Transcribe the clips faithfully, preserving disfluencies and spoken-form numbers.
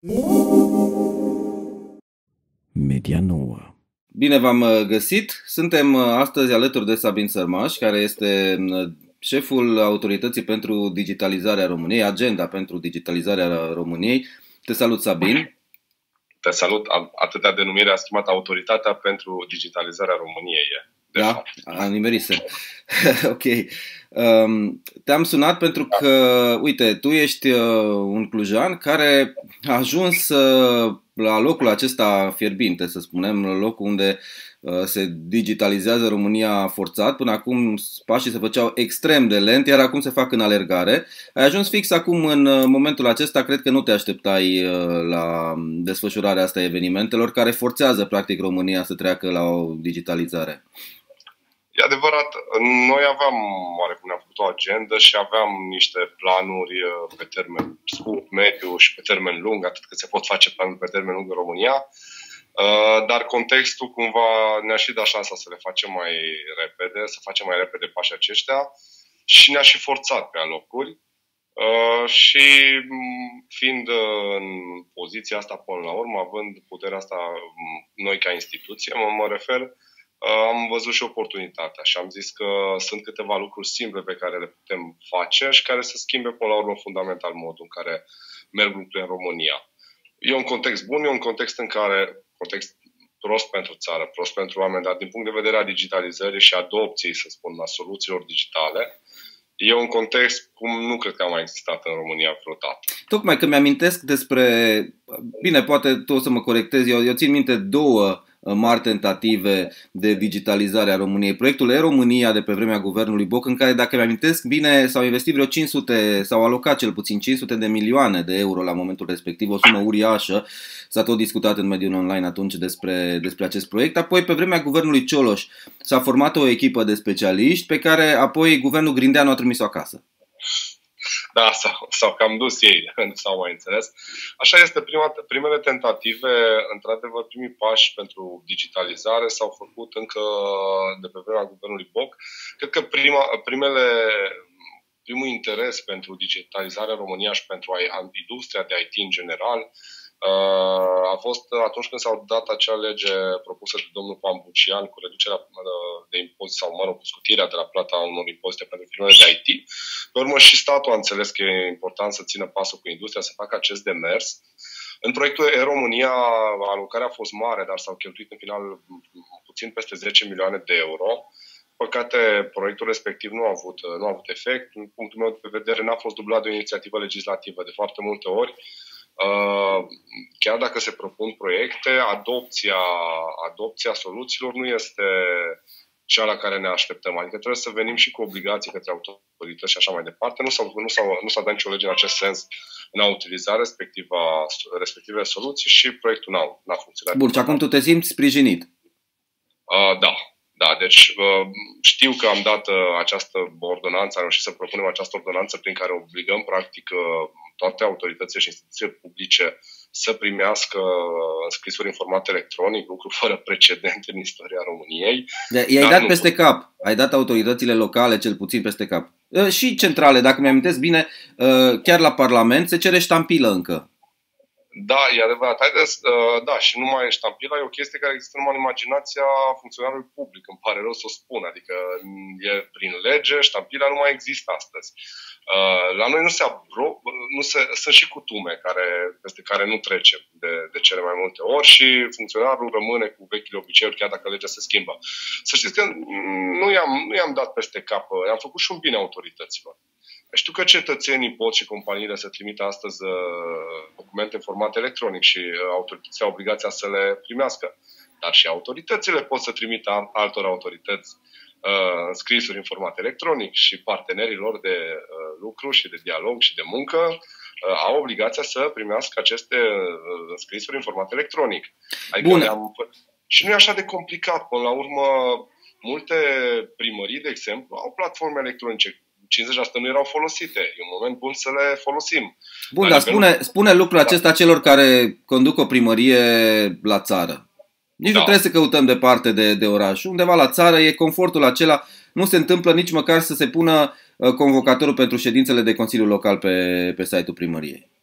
Media Nouă. Bine v-am găsit! Suntem astăzi alături de Sabin Sărmaș, care este șeful Autorității pentru Digitalizarea României, Agenda pentru Digitalizarea României. Te salut, Sabin! Te salut! Atâtea denumire a schimbat Autoritatea pentru Digitalizarea României. Da? A nimerise. Ok. Um, te-am sunat pentru că, uite, tu ești uh, un clujan care a ajuns uh, la locul acesta fierbinte, să spunem, la locul unde uh, se digitalizează România forțat. Până acum pașii se făceau extrem de lent, iar acum se fac în alergare. Ai ajuns fix acum în uh, momentul acesta, cred că nu te așteptai uh, la desfășurarea asta a evenimentelor care forțează, practic, România să treacă la o digitalizare. E adevărat, noi aveam, oarecum ne-am făcut o agendă și aveam niște planuri pe termen scurt, mediu și pe termen lung, atât cât se pot face planuri pe termen lung în România, dar contextul cumva ne-a și dat șansa să le facem mai repede, să facem mai repede pașii aceștia și ne-a și forțat pe alocuri. Și fiind în poziția asta până la urmă, având puterea asta noi ca instituție, mă, mă refer, am văzut și oportunitatea și am zis că sunt câteva lucruri simple pe care le putem face și care să schimbe până la urmă fundamental modul în care merg lucrurile în România. E un context bun, e un context în care, context prost pentru țară, prost pentru oameni, dar din punct de vedere a digitalizării și adopției, să spun, a soluțiilor digitale, e un context cum nu cred că a mai existat în România vreodată. Tocmai că mi-amintesc despre, bine, poate tu o să mă corectezi, eu, eu țin minte două mari tentative de digitalizare a României. Proiectul E-România de pe vremea guvernului Boc, în care, dacă mi-amintesc bine, s-au investit vreo cinci sute, s-au alocat cel puțin cinci sute de milioane de euro la momentul respectiv, o sumă uriașă. S-a tot discutat în mediul online atunci despre, despre acest proiect. Apoi, pe vremea guvernului Cioloș, s-a format o echipă de specialiști pe care apoi guvernul Grindeanu a trimis-o acasă. Da, s-au, s-au cam dus ei, nu s-au mai înțeles. Așa este, prima, primele tentative, într-adevăr, primii pași pentru digitalizare s-au făcut încă de pe vremea guvernului Boc. Cred că prima, primele, primul interes pentru digitalizarea în România și pentru industria de I T în general a fost atunci când s-au dat acea lege propusă de domnul Pampucian cu reducerea de impozit sau, mă rog, cu scutirea de la plata unor impozite pentru firmele de I T. Pe urmă și statul a înțeles că e important să țină pasul cu industria, să facă acest demers. În proiectul E-România alocarea a fost mare, dar s-au cheltuit în final puțin peste zece milioane de euro. Păcate, proiectul respectiv nu a avut, nu a avut efect. Din punctul meu de vedere, n-a fost dublat de o inițiativă legislativă. De foarte multe ori, chiar dacă se propun proiecte, adopția, adopția soluțiilor nu este cea la care ne așteptăm. Adică trebuie să venim și cu obligații către autorități și așa mai departe. Nu s-a, nu s-a, nu s-a dat nicio lege în acest sens în a utiliza respectiva, respective soluții și proiectul n-a, n-a funcționat. Bun, și acum tu te simți sprijinit? Uh, da. Da, deci știu că am dat această ordonanță, am reușit să propunem această ordonanță prin care obligăm practic toate autoritățile și instituțiile publice să primească înscrisuri în format electronic, lucru fără precedent în istoria României. I-ai dat nu... peste cap, ai dat autoritățile locale cel puțin peste cap. Și centrale, dacă mi-amintesc bine, chiar la Parlament se cere ștampilă încă. Da, e adevărat. Haideți, uh, da, și nu mai e ștampila, e o chestie care există numai în imaginația funcționarului public, îmi pare rău să o spun, adică e prin lege, ștampila nu mai există astăzi. Uh, la noi nu se abro, nu se, sunt și cutume care, peste care nu trecem de, de cele mai multe ori și funcționarul rămâne cu vechile obiceiuri chiar dacă legea se schimbă. Să știți că nu i-am, nu i-am dat peste cap, i-am făcut și un bine autorităților. Știu că cetățenii pot și companiile să trimită astăzi documente în format electronic și autoritățile au obligația să le primească. Dar și autoritățile pot să trimită altor autorități uh, înscrisuri în format electronic și partenerii lor de uh, lucru și de dialog și de muncă uh, au obligația să primească aceste uh, înscrisuri în format electronic. Adică le-am... Și nu e așa de complicat. Până la urmă, multe primării, de exemplu, au platforme electronice. cincizeci la sută nu erau folosite. E un moment bun să le folosim. Bun, dar spune, spune lucrul acesta celor care conduc o primărie la țară. Nici da. nu trebuie să căutăm departe de, de oraș. Undeva la țară e confortul acela. Nu se întâmplă nici măcar să se pună convocatorul pentru ședințele de Consiliu Local pe, pe site-ul primăriei.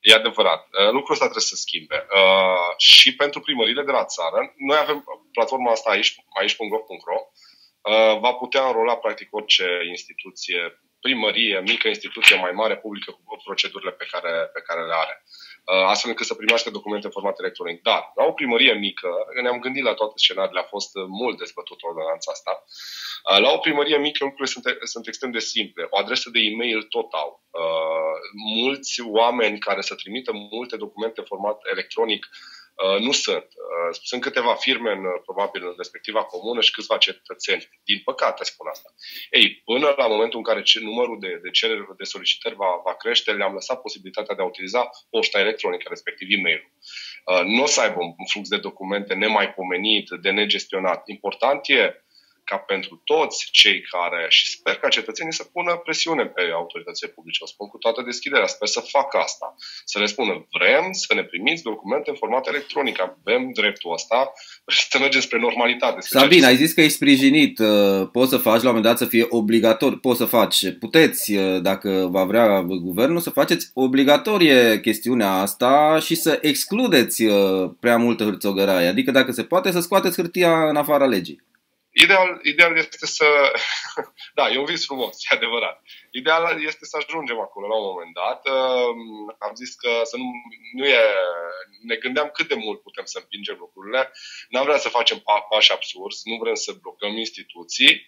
E adevărat. Lucrul ăsta trebuie să se schimbe. Și pentru primările de la țară, noi avem platforma asta aici, aici punct gov punct ro, va putea înrola practic orice instituție, primărie, mică instituție mai mare, publică, cu procedurile pe care, pe care le are. Astfel încât să primească documente în format electronic. Dar, la o primărie mică, ne-am gândit la toate scenariile, a fost mult dezbătut ordonanța asta. La o primărie mică, lucrurile sunt, sunt extrem de simple. O adresă de e-mail tot au. Mulți oameni care să trimită multe documente în format electronic nu sunt. Sunt câteva firme, în, probabil, în respectiva comună și câțiva cetățeni. Din păcate spun asta. Ei, până la momentul în care numărul de, de cereri, de solicitări va, va crește, le-am lăsat posibilitatea de a utiliza poșta electronică, respectiv e-mail-ul. Nu o să aibă un flux de documente nemaipomenit, de negestionat. Important e ca pentru toți cei care, și sper ca cetățenii să pună presiune pe autoritățile publice, o spun cu toată deschiderea, sper să facă asta, să le spună, vrem să ne primiți documente în format electronic, avem dreptul ăsta, să mergem spre normalitate. Sabin, ai zis că ești sprijinit, poți să faci la un moment dat să fie obligatoriu, poți să faci, puteți, dacă va vrea guvernul, să faceți obligatorie chestiunea asta și să excludeți prea multă hârțogăraie, adică dacă se poate să scoateți hârtia în afara legii. Ideal, ideal este să... Da, e un vis frumos, e adevărat. Ideal este să ajungem acolo la un moment dat. Am zis că să nu, nu e... Ne gândeam cât de mult putem să împingem lucrurile. N-am vrea să facem pași absurzi, nu vrem să blocăm instituții,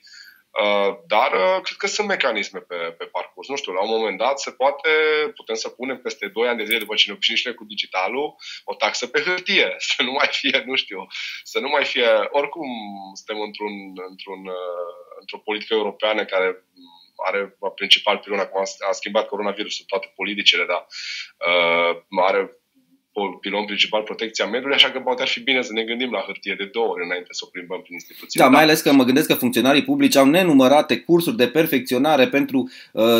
dar cred că sunt mecanisme pe, pe parcurs. Nu știu, la un moment dat se poate, putem să punem peste doi ani de zile după ce ne obișnuim cu digitalul, o taxă pe hârtie, să nu mai fie, nu știu, să nu mai fie, oricum suntem într-un, într-un, într-o politică europeană care are principal pilon, acum a schimbat coronavirusul toate politicile, dar uh, are pilon principal protecția mediului, așa că poate ar fi bine să ne gândim la hârtie de două ori înainte să o plimbăm prin instituții. Da, mai ales că mă gândesc că funcționarii publici au nenumărate cursuri de perfecționare pentru uh,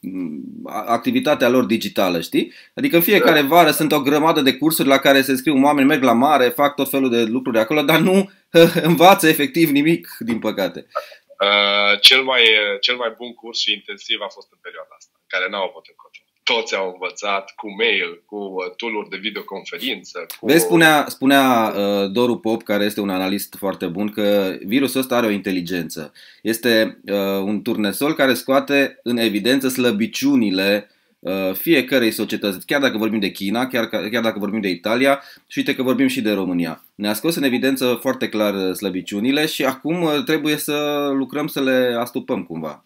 activitatea lor digitală, știi? Adică în fiecare vară sunt o grămadă de cursuri la care se înscriu oameni, merg la mare, fac tot felul de lucruri acolo, dar nu uh, învață efectiv nimic, din păcate. Uh, cel, mai, cel mai bun curs și intensiv a fost în perioada asta, în care n-au avut încotro. Toți au învățat cu mail, cu tool-uri de videoconferință. Cu... Vezi, spunea, spunea uh, Doru Pop, care este un analist foarte bun, că virusul ăsta are o inteligență. Este uh, un turnesol care scoate în evidență slăbiciunile uh, fiecărei societăți. Chiar dacă vorbim de China, chiar, chiar dacă vorbim de Italia și uite că vorbim și de România. Ne-a scos în evidență foarte clar slăbiciunile și acum uh, trebuie să lucrăm să le astupăm cumva.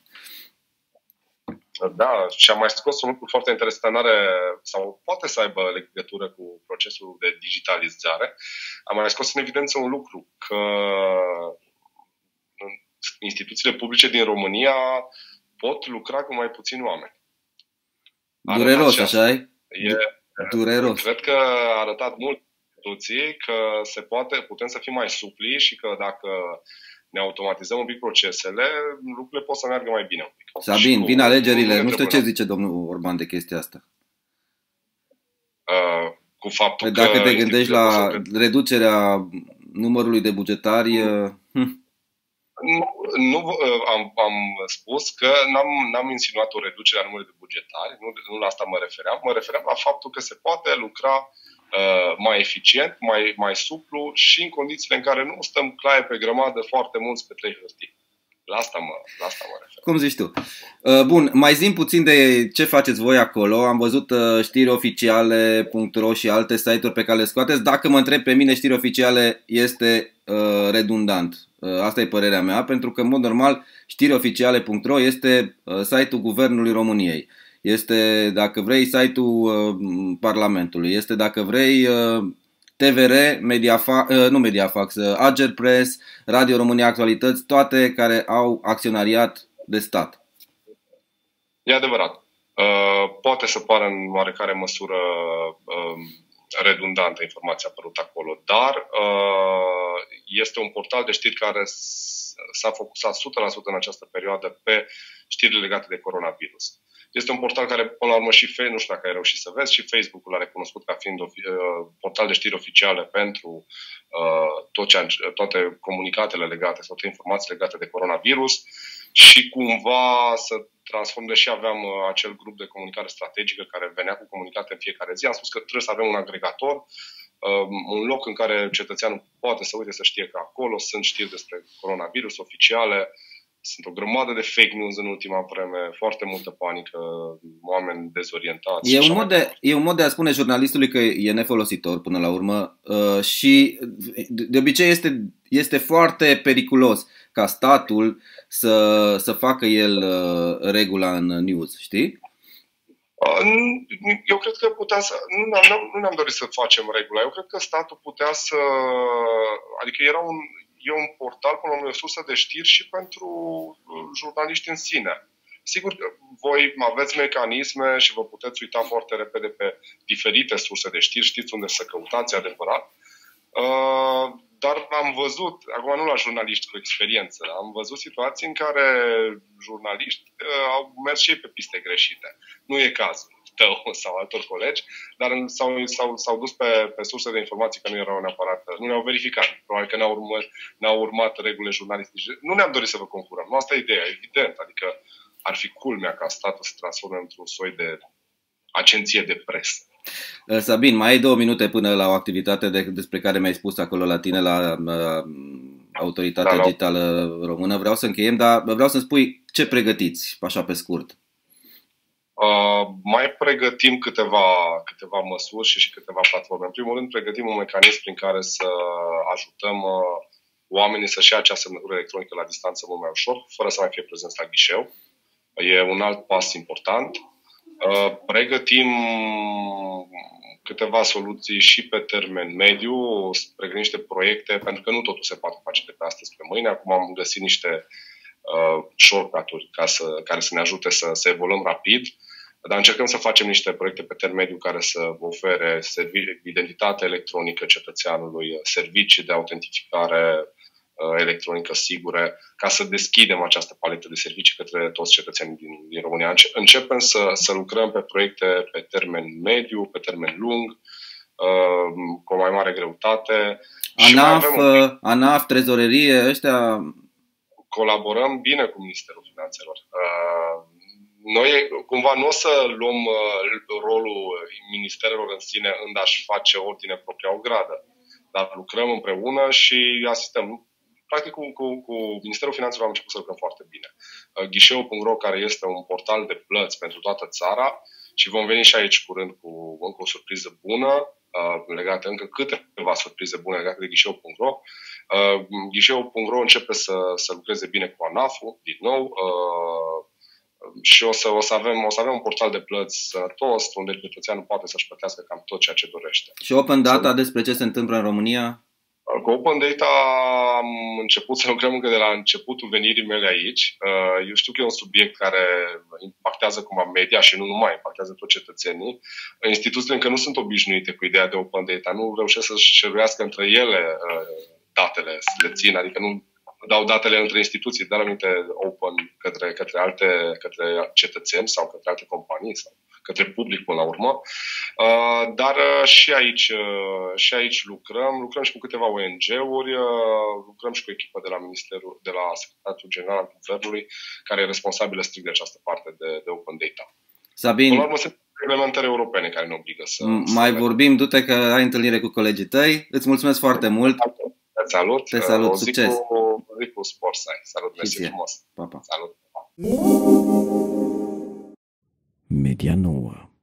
Da, și am mai scos un lucru foarte interesant, are, sau poate să aibă legătură cu procesul de digitalizare. Am mai scos în evidență un lucru, că instituțiile publice din România pot lucra cu mai puțini oameni. Dureros, așa e? E dureros. Cred că a arătat mult instituții că se poate, putem să fim mai supli și că dacă ne automatizăm un pic procesele, lucrurile pot să meargă mai bine un pic. Sabin, vin alegerile. Nu știu ce zice domnul Orban de chestia asta. Uh, cu faptul păi dacă că te gândești la să... reducerea numărului de bugetari... Hm. Nu, nu am, am spus că n-am, n-am insinuat o reducere a numărului de bugetari, nu, nu la asta mă refeream. Mă refeream la faptul că se poate lucra uh, mai eficient, mai, mai suplu și în condițiile în care nu stăm claie pe grămadă foarte mulți pe trei hârtii. La asta mă, la asta mă refer. Cum zici tu? Bun, mai zi puțin de ce faceți voi acolo. Am văzut știri oficiale punct ro și alte site-uri pe care le scoateți. Dacă mă întreb pe mine, știri oficiale este uh, redundant. Uh, asta e părerea mea, pentru că în mod normal știri oficiale punct ro este uh, site-ul Guvernului României. Este, dacă vrei, site-ul uh, Parlamentului. Este, dacă vrei, uh, T V R, Mediafax, nu Mediafax, Agerpress, Radio România Actualități, toate care au acționariat de stat. E adevărat. Poate să pară în oarecare măsură redundantă informația apărută acolo, dar este un portal de știri care s-a focusat o sută la sută în această perioadă pe știrile legate de coronavirus. Este un portal care, până la urmă, și Facebook, nu știu dacă ai reușit să vezi, și Facebook-ul l-a recunoscut ca fiind uh, portal de știri oficiale pentru uh, tot ce, toate comunicatele legate sau toate informații legate de coronavirus. și cumva să transform, deși aveam acel grup de comunicare strategică care venea cu comunicate în fiecare zi, am spus că trebuie să avem un agregator, un loc în care cetățeanul poate să uite, să știe că acolo sunt știri despre coronavirus oficiale. Sunt o grămadă de fake news în ultima vreme, foarte multă panică, oameni dezorientați. E un, mod de, e un mod de a spune jurnalistului că e nefolositor până la urmă uh, și de obicei este, este foarte periculos ca statul să, să facă el uh, regula în news, știi? Eu cred că putea să... Nu ne-am, nu ne-am dorit să facem regula. Eu cred că statul putea să... Adică era un... E un portal, până la urmă, o sursă de știri și pentru jurnaliști în sine. Sigur că voi aveți mecanisme și vă puteți uita foarte repede pe diferite surse de știri, știți unde să căutați, adevărat. Dar am văzut, acum nu la jurnaliști cu experiență, am văzut situații în care jurnaliști au mers și ei pe piste greșite. Nu e cazul tău sau altor colegi, dar s-au, s-au, s-au dus pe, pe surse de informații care nu erau neapărat, nu le-au verificat. Probabil că n-au urmat, n-au urmat regulile jurnalistice. Nu ne-am dorit să vă concurăm. Nu asta e ideea, evident. Adică ar fi culmea ca statul să se transforme într-un soi de agenție de presă. Sabin, mai ai două minute până la o activitate de, despre care mi-ai spus acolo la tine la uh, Autoritatea da, Digitală Română. Vreau să încheiem, dar vreau să-mi spui ce pregătiți, așa pe scurt. Uh, mai pregătim câteva, câteva măsuri și, și câteva platforme. În primul rând, pregătim un mecanism prin care să ajutăm uh, oamenii să-și ia acea semnătură electronică la distanță mult mai ușor, fără să mai fie prezenți la ghișeu. E un alt pas important. Uh, pregătim câteva soluții și pe termen mediu, pregătim niște proiecte, pentru că nu totul se poate face de pe astăzi pe mâine. Acum am găsit niște uh, shortcut-uri ca să, care să ne ajute să, să evoluăm rapid. Dar încercăm să facem niște proiecte pe termen mediu care să ofere servi- identitate electronică cetățeanului, servicii de autentificare uh, electronică sigure, ca să deschidem această paletă de servicii către toți cetățenii din, din România. Începem să, să lucrăm pe proiecte pe termen mediu, pe termen lung, uh, cu o mai mare greutate. ANAF, un... ANAF, trezorerie, ăștia... Colaborăm bine cu Ministerul Finanțelor. Uh, Noi cumva nu o să luăm rolul ministerelor în sine în a-și face ordine propria ogradă, dar lucrăm împreună și asistăm. Practic cu, cu, cu Ministerul Finanțelor am început să lucrăm foarte bine. Ghișeu punct ro, care este un portal de plăți pentru toată țara, și vom veni și aici curând cu încă o surpriză bună, legate încă câteva surprize bune legate de Ghișeu punct ro. Ghișeu punct ro începe să, să lucreze bine cu ANAF-ul, din nou, și o să, o, să avem, o să avem un portal de plăți sănătos, unde cetățeanul poate să-și plătească cam tot ceea ce dorește. Și Open Data, despre ce se întâmplă în România? Cu Open Data am început să lucrăm încă de la începutul venirii mele aici. Eu știu că e un subiect care impactează cumva media și nu numai, impactează toți cetățenii. Instituțiile încă nu sunt obișnuite cu ideea de Open Data, nu reușesc să-și șeruiască între ele datele, să le țin, adică nu dau datele între instituții, dar aminte open către, către alte către cetățeni sau către alte companii sau către public până la urmă. Uh, dar uh, și aici uh, și aici lucrăm, lucrăm și cu câteva O N G-uri, uh, lucrăm și cu echipa de la Ministerul, de la Secretariatul General al Guvernului, care e responsabilă strict de această parte de, de Open Data. Sabin, până la urmă sunt reglementări europene care ne obligă să... Mai să vorbim, du-te că ai întâlnire cu colegii tăi. Îți mulțumesc foarte mult. Te salut. Te salut, o zi succes. Cu, o zi cu sport să ai. Salut, mersi frumos. Pa, pa. Salut. Media nouă.